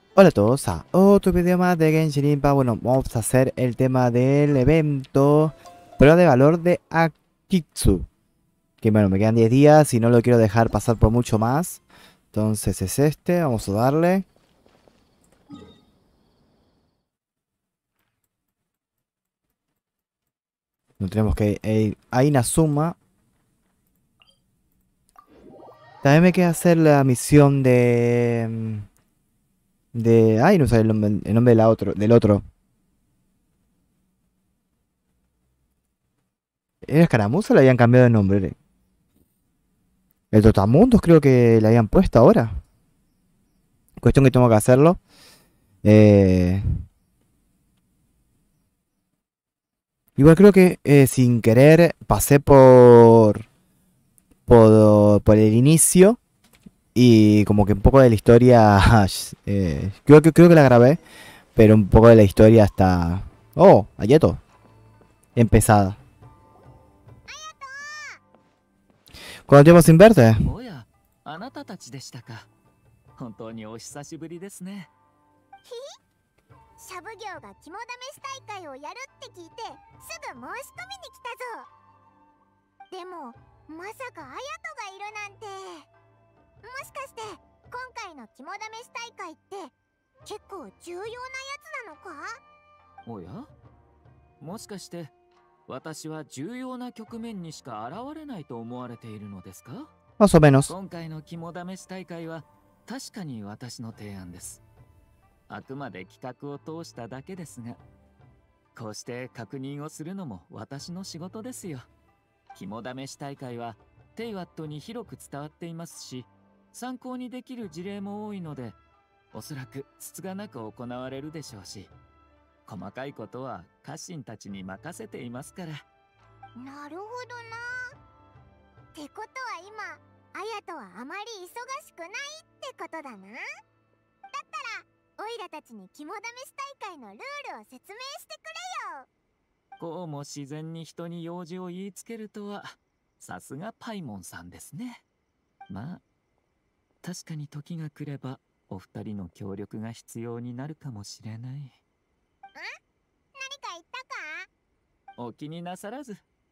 Hola a todos a otro video más de Genshin Impact. Bueno, vamos a hacer el tema del evento prueba de valor de Akitsu. Que bueno, me quedan 10 días y no lo quiero dejar pasar por mucho más. Entonces es este, vamos a darle. No tenemos que ir a Inazuma. También me queda hacer la misión de... Ay, no sé el nombre de del otro. ¿Era Escaramuza o le habían cambiado de nombre? El Trotamundos creo que le habían puesto ahora. Cuestión que tengo que hacerlo. Eh, Igual creo que sin querer pasé por el inicio y como que un poco de la historia, creo que la grabé, pero un poco de la historia está... Oh, Ayeto, empezada. ¿Cuánto tiempo sin verte? おや、あなたたちでしたか。本当にお久しぶりですね。 シャブ業が肝試し大会をやるって聞いてすぐ申し込みに来たぞ。でもまさかアヤトがいるなんて。もしかして今回の肝試し大会って結構重要なやつなのか？ おや、もしかして私は重要な局面にしか現れないと思われているのですか？ Más o menos. 今回の肝試し大会は確かに私の提案です。あくまで企画を通しただけですが、こうして確認をするのも私の仕事ですよ。肝試し大会はテイワットに広く伝わっていますし、参考にできる事例も多いので、おそらくつつがなく行われるでしょうし、細かいことは家臣たちに任せていますから。 なるほどな。ってことは今アヤトはあまり忙しくないってことだな。だったらオイラたちに肝試し大会のルールを説明してくれよ。 こうも自然に人に用事を言いつけるとは、さすがパイモンさんですね。まあ確かに時が来ればお二人の協力が必要になるかもしれない。 何か言ったか？ お気になさらず。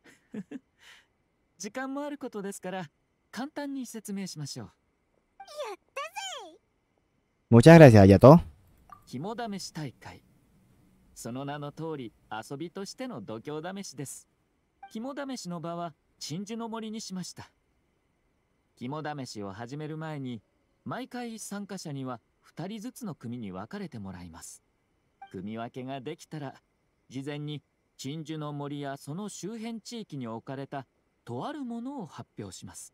時間もあることですから簡単に説明しましょう。 やったぜ。 Muchas gracias, Ayato. 肝試し大会、その名の通り遊びとしての度胸試しです。肝試しの場は鎮守の森にしました。肝試しを始める前に毎回参加者には2人ずつの組に分かれてもらいます。組み分けができたら事前に鎮守の森やその周辺地域に置かれたとあるものを発表します。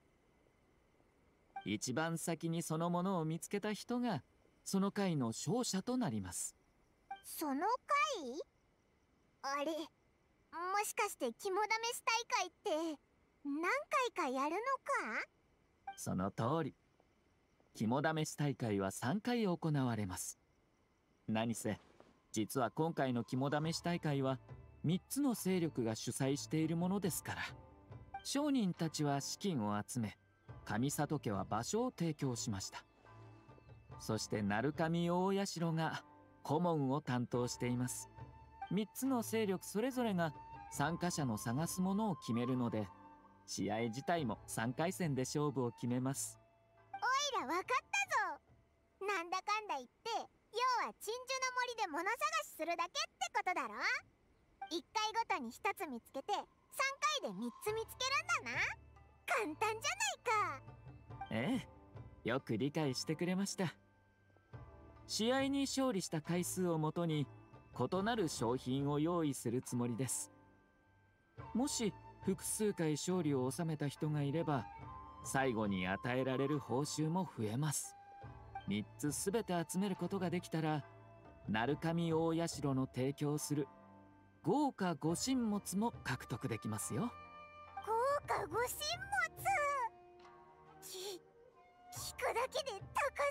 一番先にそのものを見つけた人がその回の勝者となります。 その回？あれ、もしかして肝試し大会って何回かやるのか？ その通り、肝試し大会は3回行われます。何せ実は今回の肝試し大会は3つの勢力が主催しているものですから、商人たちは資金を集め、上里家は場所を提供しました。そして鳴上大社が顧問を担当しています。3つの勢力それぞれが参加者の探すものを決めるので、試合自体も3回戦で勝負を決めます。 おいらわかったぞ。なんだかんだ言って要は鎮守の森で物探しするだけってことだろ。1回ごとに1つ見つけて3回で3つ見つけるんだな。簡単じゃないか。 ええ、よく理解してくれました。試合に勝利した回数をもとに異なる商品を用意するつもりです。もし複数回勝利を収めた人がいれば、最後に与えられる報酬も増えます。3つすべて集めることができたら、鳴上大社の提供する豪華御神物も獲得できますよ。 豪華御神物。聞くだけで高そう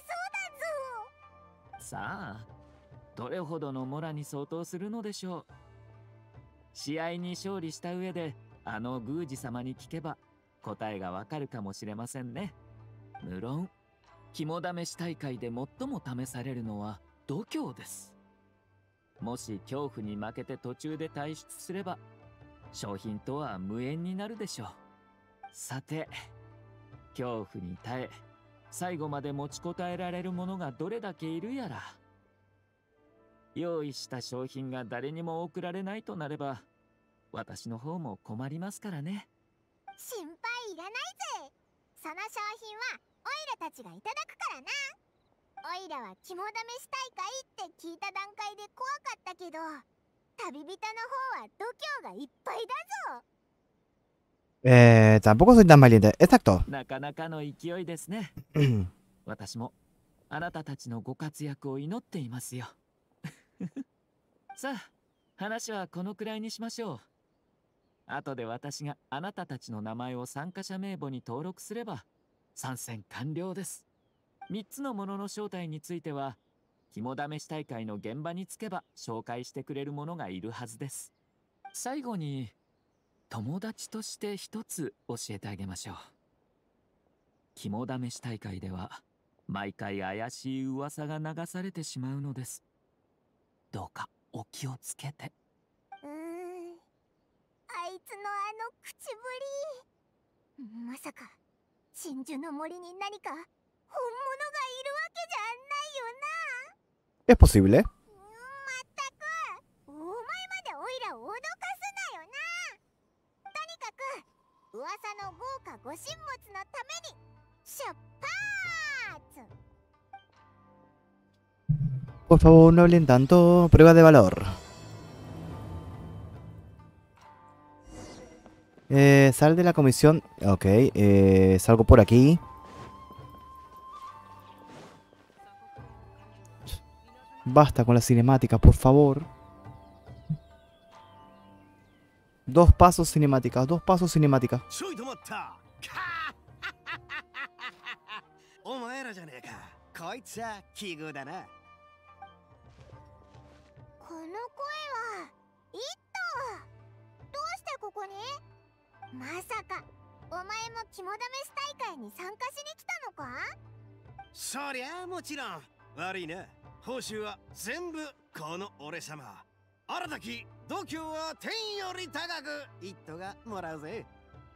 だぞ。 さあ、どれほどのモラに相当するのでしょう。試合に勝利した上であの宮司様に聞けば答えがわかるかもしれませんね。無論肝試し大会で最も試されるのは度胸です。もし恐怖に負けて途中で退出すれば商品とは無縁になるでしょう。さて、恐怖に耐え最後まで持ちこたえられる者がどれだけいるやら。用意した商品が誰にも送られないとなれば私の方も困りますからね。 心配いらないぜ。その商品はオイラたちがいただくからな。オイラは肝試し大会って聞いた段階で怖かったけど、旅人の方は度胸がいっぱいだぞ。 Tampoco soy tan valiente. Exacto. なかなかの勢いですね。私もあなたたちのご活躍を祈っていますよ。さあ、話はこのくらいにしましょう。後で私があなたたちの名前を参加者名簿に登録すれば参戦完了です。3つのものの正体については肝試し大会の現場に着けば紹介してくれる者がいるはずです。最後に友達として一つ教えてあげましょう。肝試し大会では毎回怪しい噂が流されてしまうのです。どうかお気をつけて。 あいつのあの口ぶり、まさか真珠の森に何か本物がいるわけじゃないよな。 Es posible. まったくお前までオイラを脅かすなよな。とにかく噂の豪華ご神物のために出発。 Por favor, no hablen tanto. Prueba de valor. Sal de la comisión. Ok, salgo por aquí. Basta con la cinemática, por favor. 2 pasos cinemáticas, 2 pasos cinemáticas. お前らじゃねえか。こいつは奇遇だな。 この声はイット。どうしてここに？まさかお前も肝試し大会に参加しに来たのか？ そりゃあもちろん。悪いな。報酬は全部この俺様。あらたき度胸は天より高くイットがもらうぜ。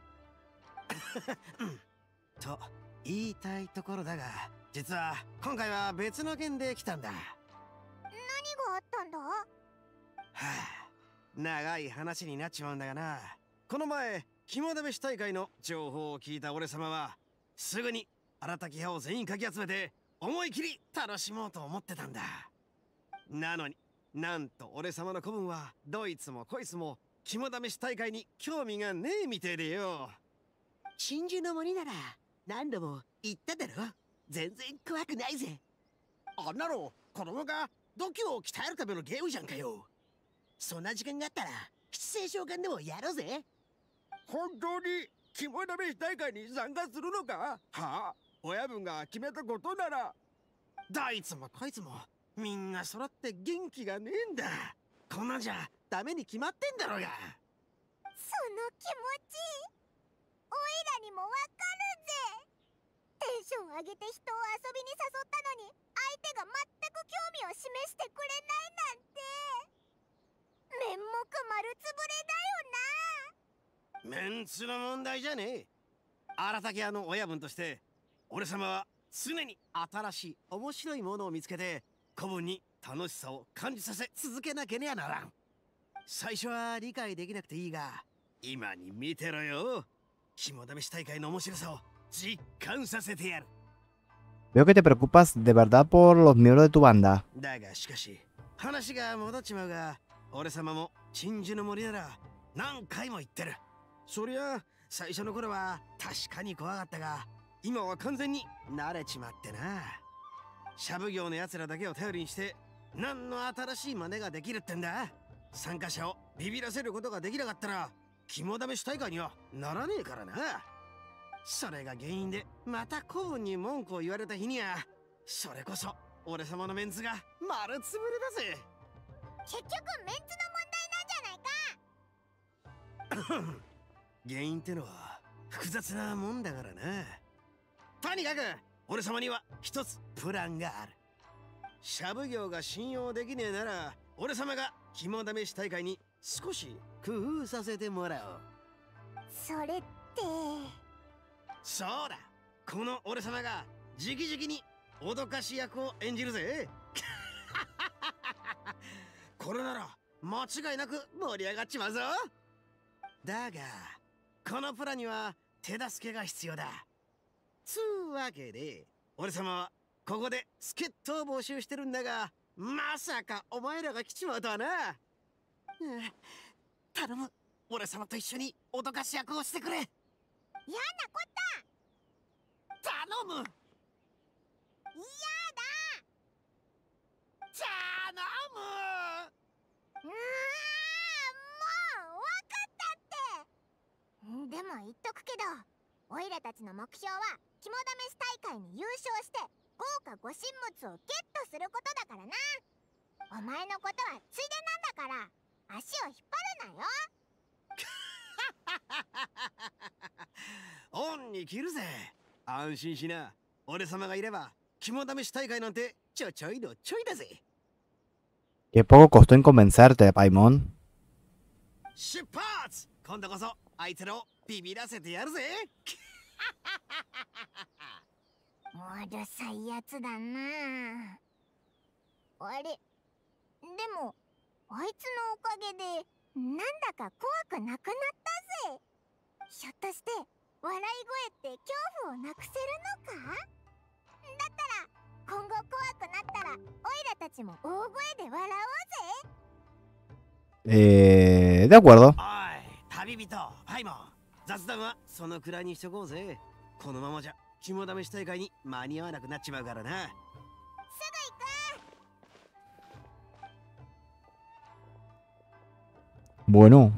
と言いたいところだが、実は今回は別の件で来たんだ。 何があったんだ？ はあ、長い話になっちまうんだがな。この前肝試し大会の情報を聞いた俺様はすぐに荒滝派を全員かき集めて思い切り楽しもうと思ってたんだ。なのになんと俺様の子分はどいつもこいつも肝試し大会に興味がねえみてえでよ。真珠の森なら何度も言っただろ。全然怖くないぜ。あんなの子供が度胸を鍛えるためのゲームじゃんかよ。そんな時間があったら七星召喚でもやろうぜ。本当に肝試し大会に参加するのか？はあ、親分が決めたことなら。どいつもこいつもみんな揃って元気がねえんだ。こんなんじゃダメに決まってんだろうが。 その気持ちオイラにもわかるぜ。テンション上げて人を遊びに誘ったのに相手が全く興味を示してくれないなんて面目丸つぶれだよな。 メンツの問題じゃねえ。荒滝屋の親分として俺様は常に新しい面白いものを見つけて子分に楽しさを感じさせ続けなければならん。最初は理解できなくていいが今に見てろよ。肝試し大会の面白さを実感させてやる。 Veo que te preocupas de verdad por los miembros de tu banda. だがしかし話が戻っちまうが、俺様も真珠の森なら何回も言ってる。そりゃ最初の頃は確かに怖かったが今は完全に慣れちまってな。シャブ業のやつらだけを頼りにして何の新しい真似ができるってんだ。参加者をビビらせることができなかったら肝試し大会にはならねえからな。それが原因でまた子分に文句を言われた日にはそれこそ俺様のメンツが丸つぶれだぜ。 結局メンツの問題なんじゃないか。 原因ってのは複雑なもんだからな。とにかく俺様には一つプランがある。シャブ業が信用できねえなら、俺様が肝試し大会に少し工夫させてもらおう。 それって。 そうだ、この俺様が直々に脅かし役を演じるぜ。これなら間違いなく盛り上がっちまうぞ。だがこのプランには手助けが必要だ。つうわけで俺様はここで助っ人を募集してるんだが、まさかお前らが来ちまうとはな。頼む、俺様と一緒に脅かし役をしてくれ。 嫌なこ頼む。 嫌だ。 頼む。 もうわかったって。でも言っとくけど、オイラたちの目標は肝試し大会に優勝して豪華御神物をゲットすることだからな。お前のことはついでなんだから足を引っ張るなよ。 恩に着るぜ。安心しな、俺様がいれば肝試し大会なんてちょいのちょいだぜ。 Qué poco costó en convencerte, Paimon. 出発。今度こそ相手をビビらせてやるぜ。 うるさいやつだな。あれ、でもあいつのおかげでなんだか怖くなくなったぜ。ひょっとして笑い声って恐怖をなくせるのか。だったら今後怖くなったらオイラたちも大声で笑おうぜ。 De acuerdo. おい旅人パイモン、雑談はそのくらいにしとこうぜ。このままじゃ肝試し大会に間に合わなくなっちまうからな。 すぐ行く。 Bueno.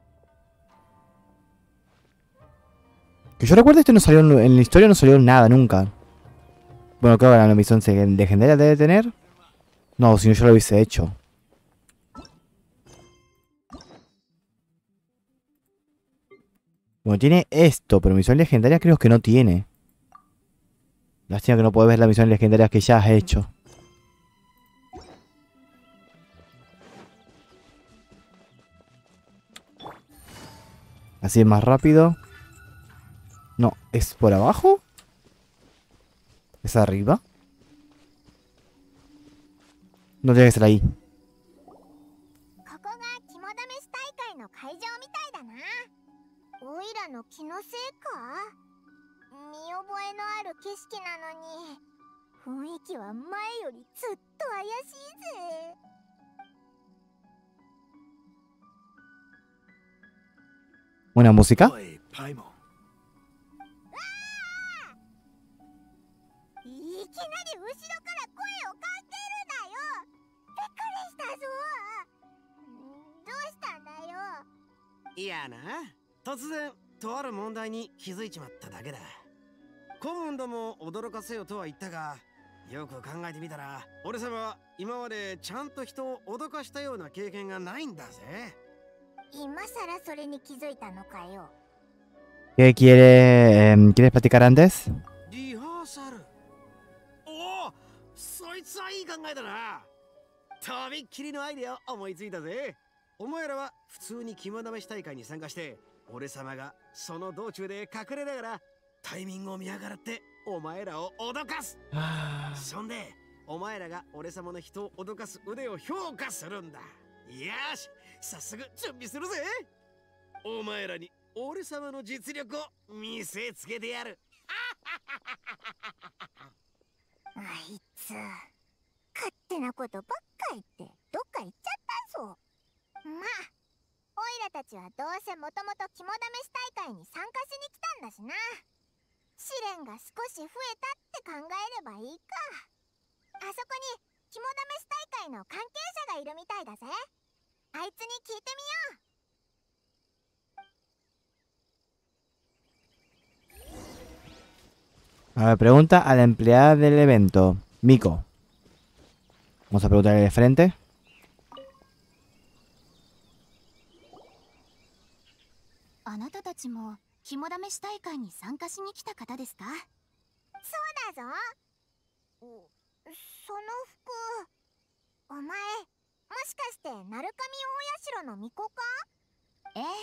Que yo recuerde, este no salió en la historia, no salió nada nunca. Bueno, creo que la misión legendaria debe tener. No, si no yo lo hubiese hecho. Bueno, tiene esto, pero misión legendaria creo que no tiene. Lástima que no puedes ver las misiones legendarias que ya has hecho. Así es más rápido. No, ¿es por abajo? ¿Es arriba? No tiene que ser ahí. ここが肝試し大会の会場みたいだな。オイラの気のせいか。見覚えのある景色なのに雰囲気は前よりずっと怪しいぜ。 ¿Buena música? おいパイモン、 いきなり後ろから声をかけるなよ。びっくりしたぞ。どうしたんだよ。 いやな、突然とある問題に気づいちまっただけだ。顧問ども驚かせよとは言ったが、よく考えてみたら俺様は今までちゃんと人を脅かしたような経験がないんだぜ。 今さらそれに気づいたのかよ。 ¿Qué quieres platicar antes? リハーサル。おお、そいつはいい考えだな。とびっきりのアイデアを思いついたぜ。お前らは普通に肝試し大会に参加して、俺様がその道中で隠れながらタイミングを見計らってお前らを脅かす。そんでお前らが俺様の人を脅かす腕を評価するんだ。よし、早速準備するぜ。お前らに俺様の実力を見せつけてやる。 あいつ勝手なことばっか言ってどっか行っちゃったぞ。まあオイラたちはどうせもともと肝試し大会に参加しに来たんだしな。試練が少し増えたって考えればいいか。あそこに肝試し大会の関係者がいるみたいだぜ。あいつに聞いてみよう。 A ver, pregunta a la empleada del evento. Miko. Vamos a preguntarle de frente. あなたたちも肝試し大会に参加しに来た方ですか？ そうだぞ。その服、お前もしかして鳴神大社の巫女か？ ええ、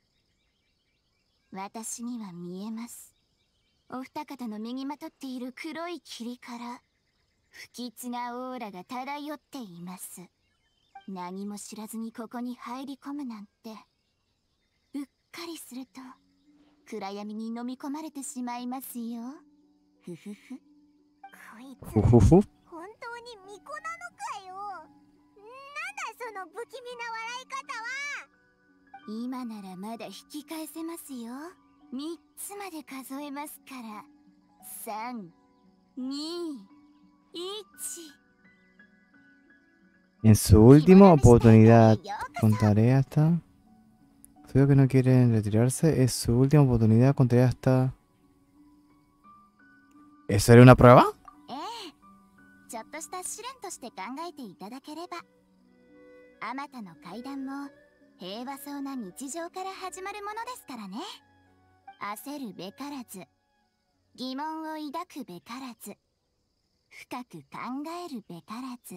私には見えます。お二方の身にまとっている黒い霧から不吉なオーラが漂っています。何も知らずにここに入り込むなんて、うっかりすると暗闇に飲み込まれてしまいますよ。ふふふ。 こいつふふふ。 本当に巫女なのかよ。なんだその不気味な笑い方は。 今ならまだ引き返せますよ。3つまで数えますから。3、2、1。 En su última oportunidad, contaré hasta... Creo que no quieren retirarse. Es su última oportunidad, contaré hasta... ¿Eso era una prueba? ちょっとした試練として考えていただければ。あまたの階段も平和そうな日常から始まるものですからね。焦るべからず、疑問を抱くべからず、深く考えるべからず。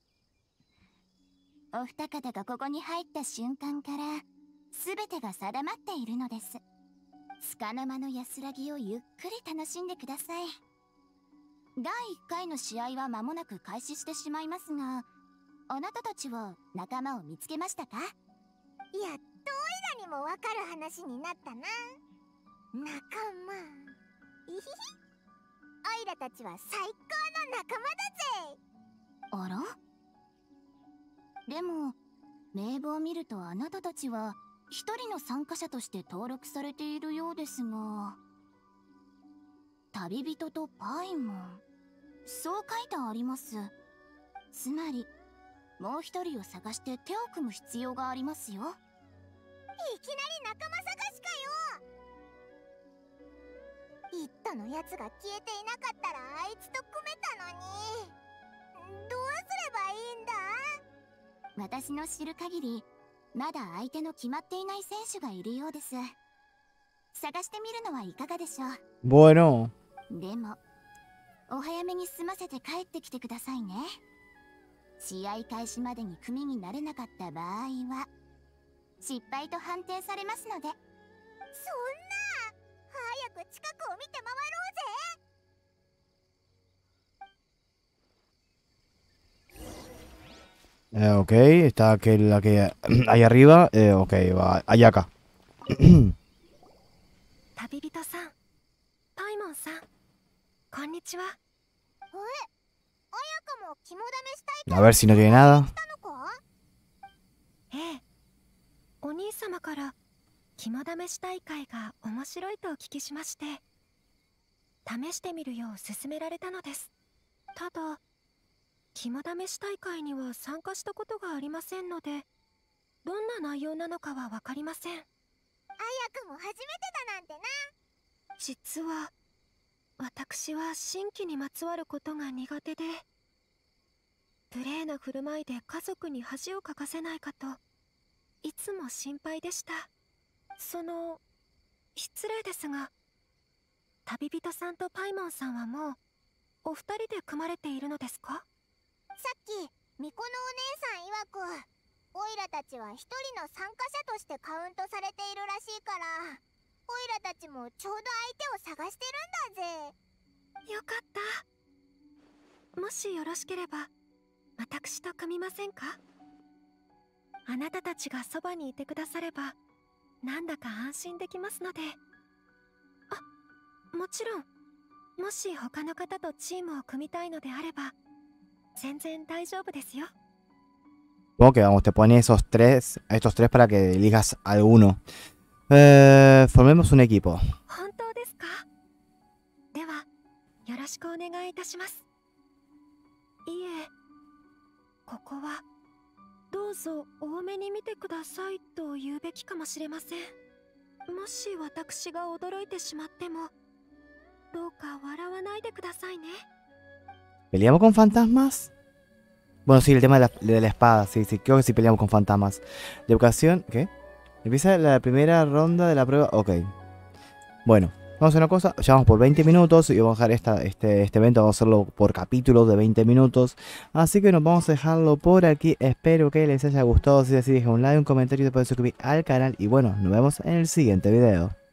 お二方がここに入った瞬間から全てが定まっているのです。束の間の安らぎをゆっくり楽しんでください。第1回の試合は間もなく開始してしまいますが、あなたたちは仲間を見つけましたか？ やっとオイラにもわかる話になったな。仲間。いひひ。オイラたちは最高の仲間だぜ。 あら？でも名簿を見るとあなたたちは一人の参加者として登録されているようですが、旅人とパイモン、そう書いてあります。つまりもう一人を探して手を組む必要がありますよ。 いきなり仲間探しかよ。イットのやつが消えていなかったらあいつと組めたのに。どうすればいいんだ？ 私の知る限りまだ相手の決まっていない選手がいるようです。探してみるのはいかがでしょう。 Bueno. でもお早めに済ませて帰ってきてくださいね。試合開始までに組になれなかった場合は失敗と判定されますので。 そんな、早く近くを見て回ろうぜ。 Ok, está aquel, ahí arriba. Ok, va allá acá. 旅人さん、パイモンさん、こんにちは。 綾香も肝試し大 A 会 ver si no tiene nada. したのか？ ええ、お兄様から肝試し大会が面白いとお聞きしまして、試してみるよう勧められたのです。ただ肝試し大会には参加したことがありませんので、どんな内容なのかは分かりません。 綾香も初めてだなんてな。 実は私は新規にまつわることが苦手で、無礼な振る舞いで家族に恥をかかせないかといつも心配でした。失礼ですが、旅人さんとパイモンさんはもうお二人で組まれているのですか？ さっき巫女のお姉さん曰く、オイラたちは一人の参加者としてカウントされているらしいから、オイラたちもちょうど相手を探してるんだぜ。 よかった。もしよろしければ私と組みませんか？あなたたちがそばにいてくださればなんだか安心できますので。あ、もちろんもし他の方とチームを組みたいのであれば全然大丈夫ですよ。 Supongo que vamos, te pone estos tres para que elijas alguno. Formemos un equipo. 本当ですか？ではよろしくお願いいたします。いえ、ここはどうぞ多めに見てくださいと言うべきかもしれません。もし私が驚いてしまってもどうか笑わないでくださいね。 ¿Peleamos con fantasmas? Bueno, sí, el tema de la espada. Sí, creo que sí peleamos con fantasmas. De ocasión, ¿qué? Empieza la primera ronda de la prueba. Ok. Bueno, Vamos a hacer una cosa, llevamos por 20 minutos y vamos a dejar este evento, vamos a hacerlo por capítulos de 20 minutos. Así que nos vamos a dejarlo por aquí. Espero que les haya gustado. Si es así, dejen un like, un comentario y después suscribir al canal. Y bueno, nos vemos en el siguiente video.